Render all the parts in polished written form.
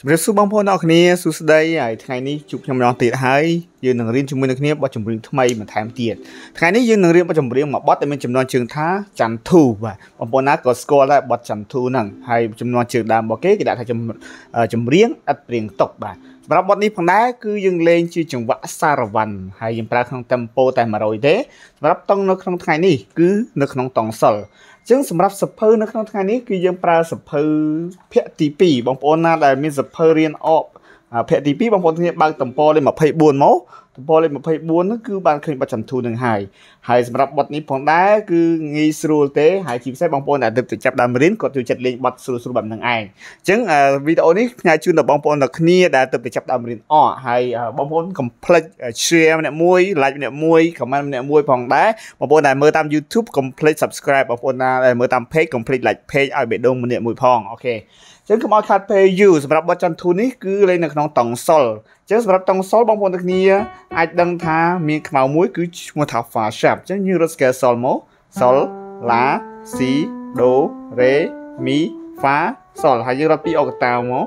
រសួរបងប្អូនអរគ្នាសួស្តីហើយថ្ងៃនេះជួបខ្ញុំម្ដងទៀតហើយយើងនឹងរៀនជាមួយនឹងគ្នាបទចម្រៀងថ្មីបន្ថែមទៀតថ្ងៃនេះយើងនឹងរៀនបទចម្រៀងមួយបទដែលមានចំនួនជើងថាចន្ទធូបាទបងប្អូនណាក៏ស្គាល់ដែរបទចន្ទធូហ្នឹងហើយចំនួនជើងដើមរបស់គេដាក់ថាចម្រៀងឥតព្រៀងតុកបាទសម្រាប់បទនេះផងដែរគឺយើងលេងជាចង្វាក់សារវ័នហើយយើងប្រើក្នុង tempo តែ100ទេសម្រាប់តង់នៅក្នុងថ្ងៃនេះគឺនៅក្នុងតង់សិលចឹងសម្រាប់សភៅនៅក្នុងថ្ងៃនេះគឺយើងប្រើសភៅភគ្គទី2បងប្អូនណាដែលមានសភៅរៀនអបភគ្គទី2បងប្អូនគ្នាបើកទំព័រលេខ24មកទំព័រលេខ24ហ្នឹងគឺបានឃើញបទចន្ទធូនឹងហើយសម្រាប់បទនេះផងដែរគឺងាយស្រួលទេហើយជាពិសេសបងប្អូនដែលទើបទៅចាប់ដើមរៀនគាត់ចូលចិត្តលេងបទស្រួលៗបែបហ្នឹងឯងអញ្ចឹងវីដេអូនេះផ្ញើជូនដល់បងប្អូនទាំងគ្នាដែលទើបទៅចាប់ដើមរៀនអកហើយបងប្អូនកុំភ្លេច share ម្នាក់មួយ like ម្នាក់មួយ comment ម្នាក់មួយផងដែរបងប្អូនដែលមើលតាម YouTube កុំភ្លេច subscribe បងប្អូនណាដែលមើលតាម page កុំភ្លេច like page ឲ្យបេះដូងម្នាក់មួយផងអូខេចឹងកុំឲ្យខាត់ពេលយូរសម្រាប់បទចន្ទធូនេះគឺលេងនៅក្នុងតង់សុលចឹងសម្រាប់តង់សុលបងប្អូនទាំងគ្នាអាចដឹងថាមានខ្មៅមួយគឺឈ្មោះថា fa sharp ចឹងយើងរត់ scale សុលមកសុលឡាស៊ីដូរេមីហ្វាសុលហើយយើងរត់ពីអូកតាមក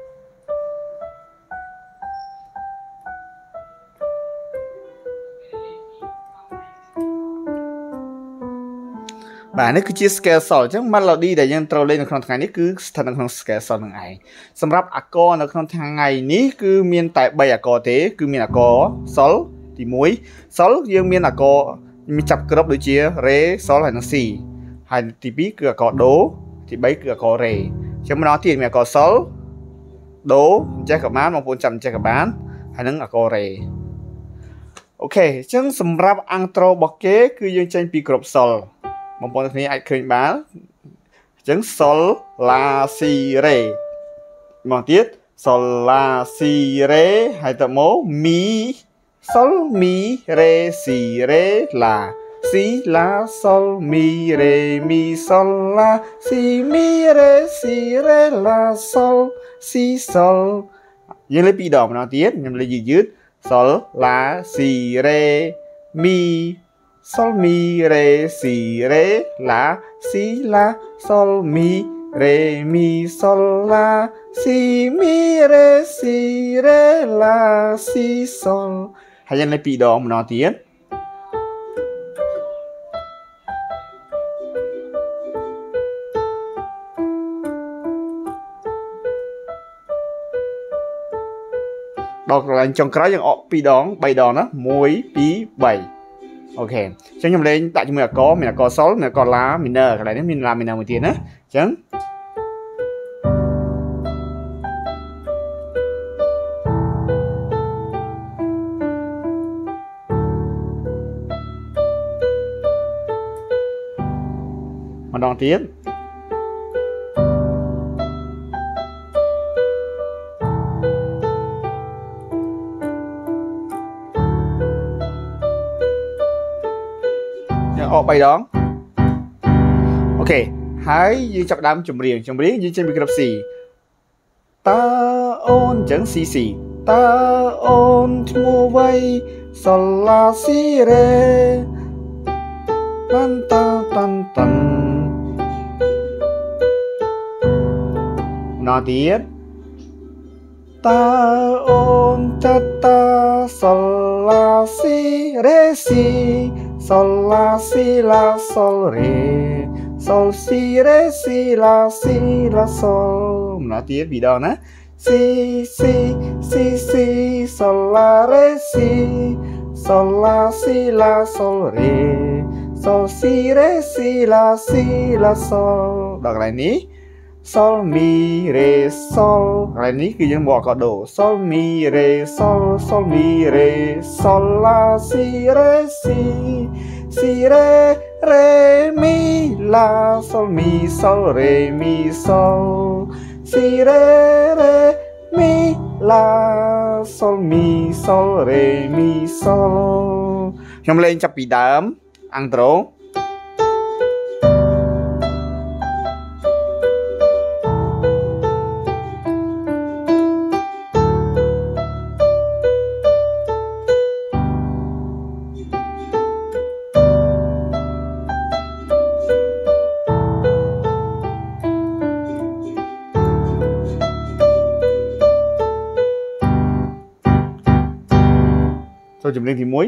បាទនេះគឺជា scale sol អញ្ចឹង melody ដែលយើងត្រូវលេងនៅក្នុងថ្ងៃនេះគឺស្ថិតនៅក្នុង scale sol នឹងឯងសម្រាប់អាក័រនៅក្នុងថ្ងៃនេះគឺមានតែ3អាក័រទេគឺមានអាក័រ sol ទី1 sol យើងមានអាក័រមានចាប់គ្រប់ដូចជា re sol ហើយនិង si ហើយទី2គឺអាក័រ do ទី3គឺអាក័រ re អញ្ចឹងម្ដងទៀតមានអាក័រ sol do ចេះក៏បានបងប្អូនចាំចេះក៏បានហើយនឹងអាក័រ re អូខេអញ្ចឹងសម្រាប់ intro របស់គេគឺយើងចេញពីគ្រប់ solបងប្អូនទាំងគ្នាអាចឃើញបានអញ្ចឹង sol la si re មកទៀត sol la si re ហើយទៅមក mi sol mi re si re la si la sol mi re mi sol la si mi re si re la sol si sol យើងលេងពីរដងម្ដងទៀតខ្ញុំលេងយឺត sol la si re mi sol mi re si re la si la sol mi re mi sol la si mi re si re la si sol ហើយយើងលេងពីរដងម្ដងទៀតដល់កន្លែងចុងក្រោយយើងអក2ដង3ដងណា1 2 3អូខេអញ្ចឹងខ្ញុំលេងដាក់ជាមួយអាក័រមានអាក័រ sol មានអាក័រ la minor កន្លែងនេះមាន la minor មួយទៀតណាអញ្ចឹងម្ដងទៀតអក3ដងអូខេហើយយើងចាប់ដើមចម្រៀងយើងចេញពីក្រប C តើអូនអញ្ចឹង C C តើអូនឈ្មោះអ្វី Sol La Si Re តាន់តាន់តាន់ណាទៀតតើអូនចាត់តា Sol La Si Re Si sol la si la sol re sol si re si la sol ម្ដងទៀតពីរដងណា si si si si sol la re si sol la si la sol re sol si re si la sol ដល់កន្លែងនេះ sol mi re sol កន្លែងនេះគឺយើងបកអាក័រ do sol mi re sol sol mi re sol la si re si si re re mi la sol mi sol re mi sol si re re mi la sol mi sol re mi sol ខ្ញុំលេងចាប់ពីដើម intro ចម្រៀងទី1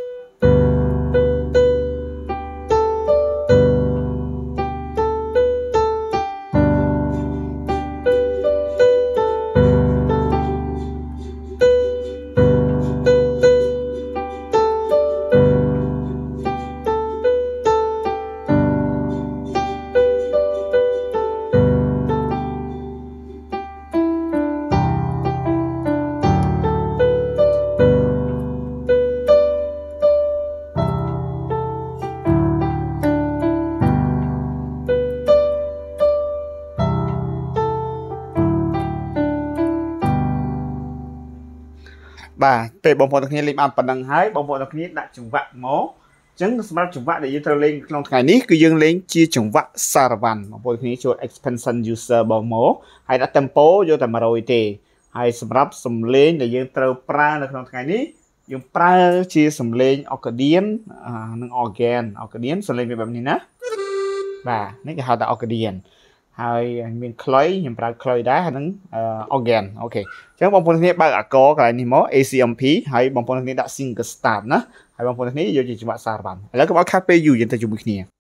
បាទពេលបងប្អូនទាំងគ្នាលេងបានប៉ុណ្ណឹងហើយបងប្អូនទាំងគ្នាដាក់ចង្វាក់មកអញ្ចឹងសម្រាប់ចង្វាក់ដែលយើងត្រូវលេងក្នុងថ្ងៃនេះគឺយើងលេងជាចង្វាក់សារ៉ាវ៉ាន់បងប្អូនគ្នាចូល expansion user របស់មកហើយដាក់ tempo យកតែ100ទេហើយសម្រាប់សំឡេងដែលយើងត្រូវប្រើនៅក្នុងថ្ងៃនេះយើងប្រើជាសំឡេង accordion និង organ accordion សំឡេងវាបែបនេះណាបាទនេះគេហៅថា accordion ហើយមានខ្លុយខ្ញុំប្រើខ្លុយដែរហើយនឹង organ អូខេអញ្ចឹងបងប្អូនគ្នាបើកអាកកន្លែងនេះមក ACMP ហើយបងប្អូនគ្នាដាក់ single start ណាហើយបងប្អូនគ្នាយកជាចង្វាក់សារ៉ាវ៉ាន់ឥឡូវកុំឲ្យខាត់ពេលយូរយើងទៅជាមួយគ្នា